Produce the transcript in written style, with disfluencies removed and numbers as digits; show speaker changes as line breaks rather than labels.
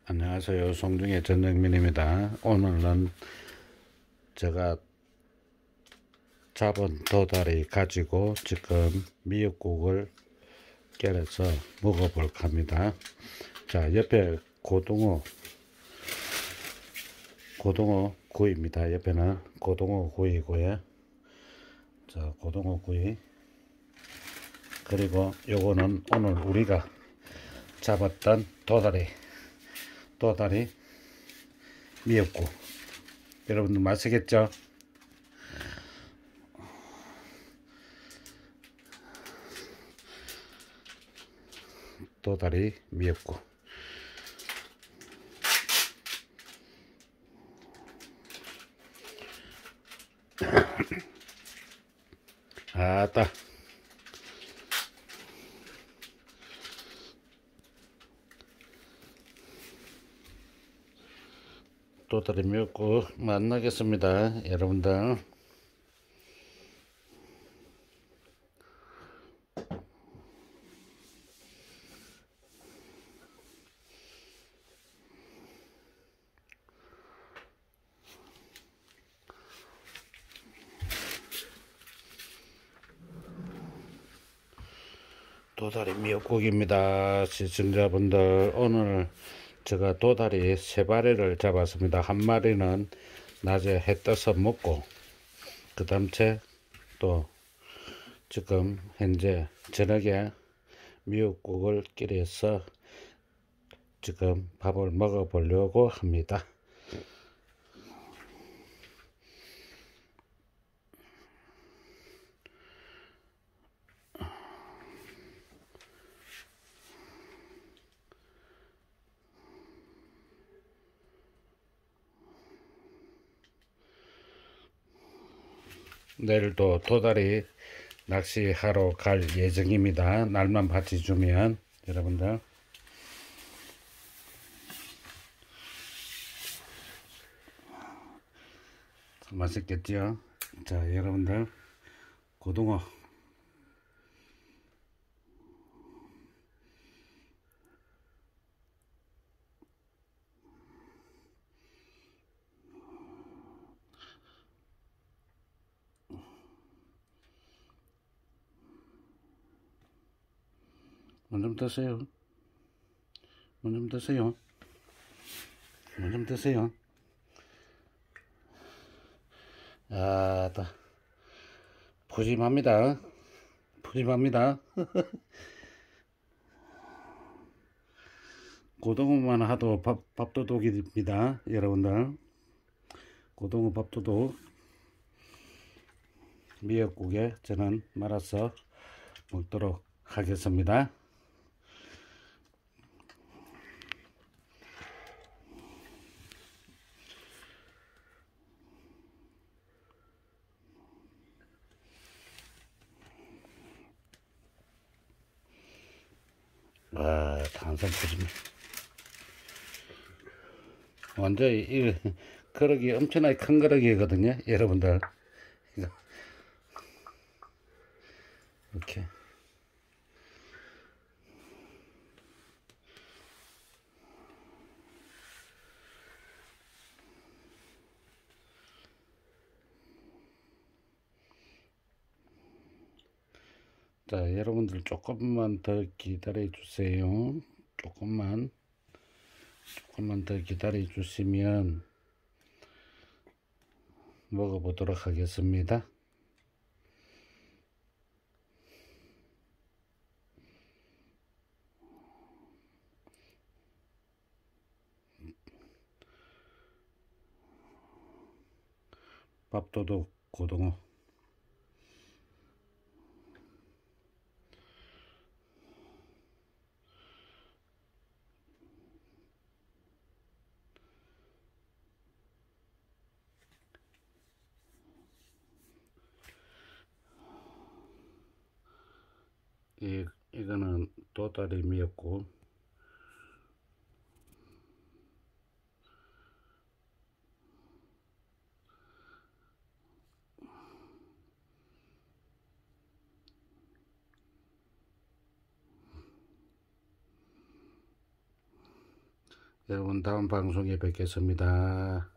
안녕하세요. 송중의 전영민입니다. 오늘은 제가 잡은 도다리 가지고 지금 미역국을 끓여서 먹어볼까 합니다. 자, 옆에 고등어 구이입니다. 옆에는 고등어 구이고요. 자, 고등어 구이. 그리고 요거는 오늘 우리가 잡았던 도다리 미역국. 여러분들 맛있겠죠? 도다리 미역국. 아따, 도다리 미역국 만나겠습니다. 여러분들. 도다리 미역국입니다. 시청자분들, 오늘 제가 도다리 3마리를 잡았습니다. 한 마리는 낮에 해 떠서 먹고, 그 다음 또 지금 현재 저녁에 미역국을 끓여서 지금 밥을 먹어 보려고 합니다. 내일도 도다리 낚시하러 갈 예정입니다. 날만 받쳐주면. 여러분들, 맛있겠죠? 자, 여러분들, 고등어 문 좀 드세요. 문 좀 드세요. 문 좀 드세요. 아따, 푸짐합니다. 푸짐합니다. 고등어만 하도 밥도둑입니다. 여러분들, 고등어 밥도둑 미역국에 저는 말아서 먹도록 하겠습니다. 와, 탄산 푸짐해. 완전 이 그릇이 엄청나게 큰 그릇이거든요. 여러분들, 이거 이렇게. 자, 여러분들 조금만 더 기다려 주세요. 조금만 더 기다려 주시면 먹어보도록 하겠습니다. 밥도둑 고등어. 이거는 도다리 미역국. 여러분 다음 방송에 뵙겠습니다.